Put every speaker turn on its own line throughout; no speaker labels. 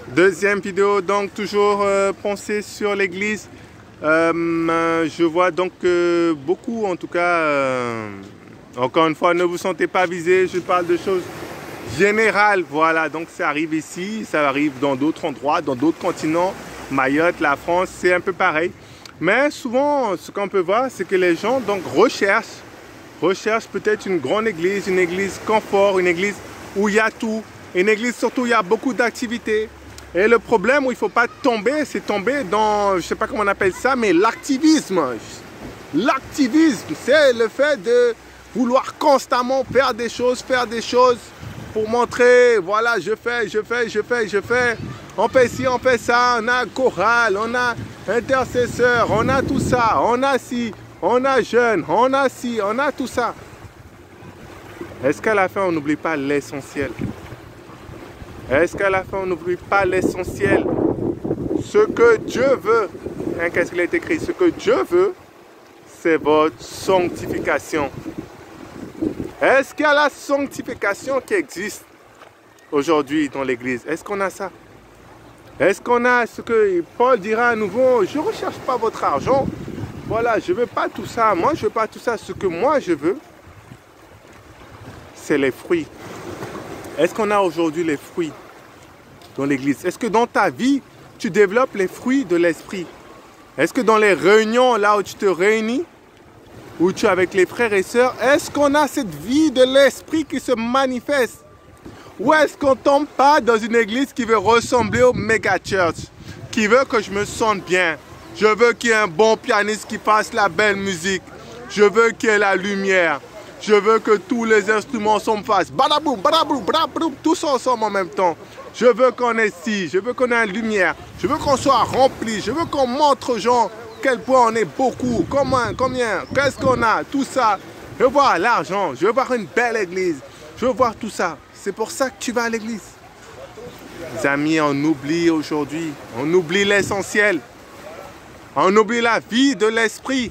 Deuxième vidéo, donc toujours penser sur l'église. Je vois donc beaucoup, en tout cas, encore une fois, ne vous sentez pas visé, je parle de choses générales. Voilà, donc ça arrive ici, ça arrive dans d'autres endroits, dans d'autres continents. Mayotte, la France, c'est un peu pareil. Mais souvent, ce qu'on peut voir, c'est que les gens donc recherchent peut-être une grande église, une église confort, une église où il y a tout, une église surtout où il y a beaucoup d'activités. Et le problème où il ne faut pas tomber, c'est tomber dans, je ne sais pas comment on appelle ça, mais l'activisme. L'activisme, c'est le fait de vouloir constamment faire des choses pour montrer, voilà, je fais. On fait ci, on fait ça, on a chorale, on a intercesseur, on a tout ça, on a ci, on a jeune, on a ci, on a tout ça. Est-ce qu'à la fin, on n'oublie pas l'essentiel? Est-ce qu'à la fin, on n'oublie pas l'essentiel? Ce que Dieu veut, hein, qu'est-ce qu'il est écrit? Ce que Dieu veut, c'est votre sanctification. Est-ce qu'il y a la sanctification qui existe aujourd'hui dans l'Église? Est-ce qu'on a ça? Est-ce qu'on a ce que Paul dira à nouveau? Je ne recherche pas votre argent. Voilà, je ne veux pas tout ça. Moi, je ne veux pas tout ça. Ce que moi, je veux, c'est les fruits. Est-ce qu'on a aujourd'hui les fruits dans l'église? Est-ce que dans ta vie, tu développes les fruits de l'esprit? Est-ce que dans les réunions, là où tu te réunis, où tu es avec les frères et sœurs, est-ce qu'on a cette vie de l'esprit qui se manifeste? Ou est-ce qu'on ne tombe pas dans une église qui veut ressembler au méga church, qui veut que je me sente bien? Je veux qu'il y ait un bon pianiste qui fasse la belle musique. Je veux qu'il y ait la lumière. Je veux que tous les instruments se fassent badaboum, badaboum, badaboum, tous ensemble en même temps. Je veux qu'on ait ci, je veux qu'on ait la lumière. Je veux qu'on soit rempli. Je veux qu'on montre aux gens quel point on est beaucoup. Combien, qu'est-ce qu'on a, tout ça. Je veux voir l'argent, je veux voir une belle église. Je veux voir tout ça. C'est pour ça que tu vas à l'église. Les amis, on oublie aujourd'hui. On oublie l'essentiel. On oublie la vie de l'esprit.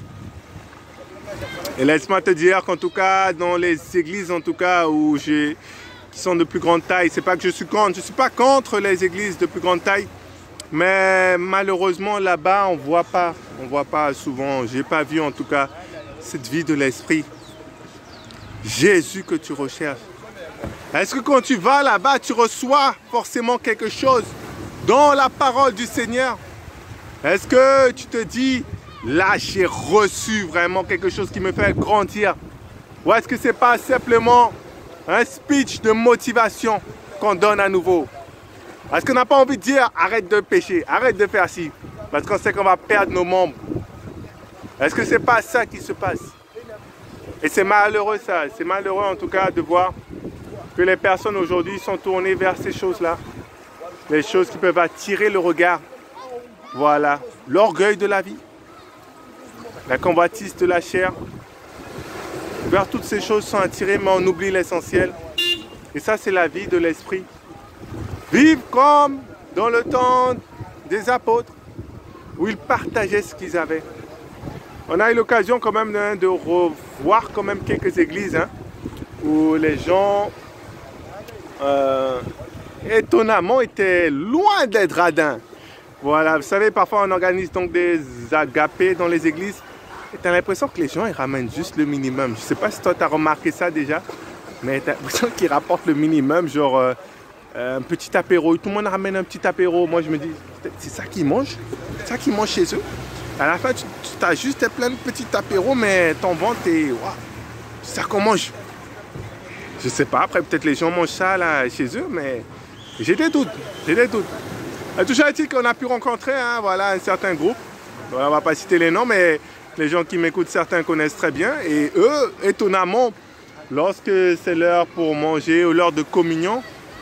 Et laisse-moi te dire qu'en tout cas, dans les églises en tout cas qui sont de plus grande taille, c'est pas que je suis contre, je suis pas contre les églises de plus grande taille, mais malheureusement là-bas on voit pas souvent, j'ai pas vu en tout cas cette vie de l'esprit. Jésus que tu recherches. Est-ce que quand tu vas là-bas, tu reçois forcément quelque chose dans la parole du Seigneur? Est-ce que tu te dis, là, j'ai reçu vraiment quelque chose qui me fait grandir? Ou est-ce que ce n'est pas simplement un speech de motivation qu'on donne à nouveau? Est-ce qu'on n'a pas envie de dire, arrête de pécher, arrête de faire ci, parce qu'on sait qu'on va perdre nos membres? Est-ce que ce n'est pas ça qui se passe? Et c'est malheureux ça, c'est malheureux en tout cas de voir que les personnes aujourd'hui sont tournées vers ces choses-là. Les choses qui peuvent attirer le regard. Voilà, l'orgueil de la vie. La convoitise de la chair. Vers toutes ces choses sont attirées, mais on oublie l'essentiel. Et ça, c'est la vie de l'esprit. Vivre comme dans le temps des apôtres, où ils partageaient ce qu'ils avaient. On a eu l'occasion quand même de revoir quand même quelques églises, hein, où les gens, étonnamment, étaient loin d'être radins. Voilà, vous savez, parfois on organise donc des agapés dans les églises. Et tu as l'impression que les gens, ils ramènent juste le minimum. Je ne sais pas si toi, tu as remarqué ça déjà, mais tu as l'impression qu'ils rapportent le minimum, genre un petit apéro. Tout le monde ramène un petit apéro. Moi, je me dis, c'est ça qu'ils mangent? C'est ça qu'ils mangent chez eux? À la fin, tu as juste plein de petits apéros, mais ton ventre est... Wow, c'est ça qu'on mange. Je ne sais pas, après, peut-être les gens mangent ça là, chez eux, mais j'ai des doutes. Toujours est-il qu'on a pu rencontrer, hein, voilà, un certain groupe. On ne va pas citer les noms, mais les gens qui m'écoutent, certains connaissent très bien. Et eux, étonnamment, lorsque c'est l'heure pour manger ou l'heure de communion,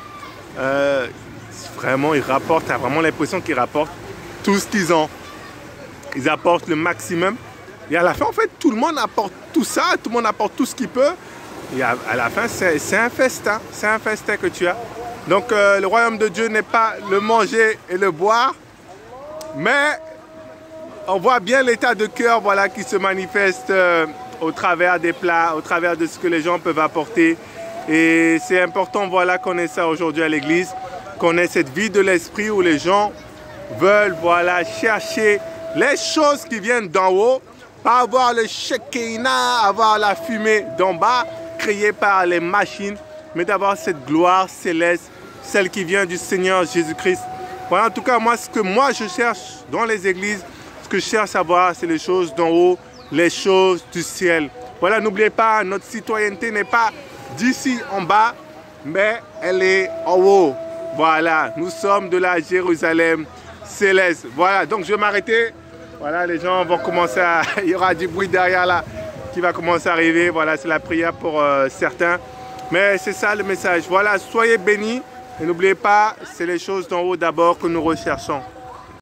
vraiment, ils rapportent, tu as vraiment l'impression qu'ils rapportent tout ce qu'ils ont. Ils apportent le maximum. Et à la fin, en fait, tout le monde apporte tout ça, tout le monde apporte tout ce qu'il peut. Et à la fin, c'est un festin que tu as. Donc le royaume de Dieu n'est pas le manger et le boire, mais on voit bien l'état de cœur, voilà, qui se manifeste au travers des plats, au travers de ce que les gens peuvent apporter. Et c'est important, voilà, qu'on ait ça aujourd'hui à l'église. qu'on ait cette vie de l'esprit où les gens veulent, voilà, chercher les choses qui viennent d'en haut, pas avoir le Shekinah, avoir la fumée d'en bas, créée par les machines, mais d'avoir cette gloire céleste, celle qui vient du Seigneur Jésus-Christ. Voilà, en tout cas, moi, ce que je cherche dans les églises, ce que je cherche à voir, c'est les choses d'en haut, les choses du ciel. Voilà, n'oubliez pas, notre citoyenneté n'est pas d'ici en bas, mais elle est en haut. Voilà, nous sommes de la Jérusalem céleste. Voilà, donc je vais m'arrêter. Voilà, les gens vont commencer à... Il y aura du bruit derrière là qui va commencer à arriver. Voilà, c'est la prière pour certains. Mais c'est ça le message. Voilà, soyez bénis. Et n'oubliez pas, c'est les choses d'en haut d'abord que nous recherchons.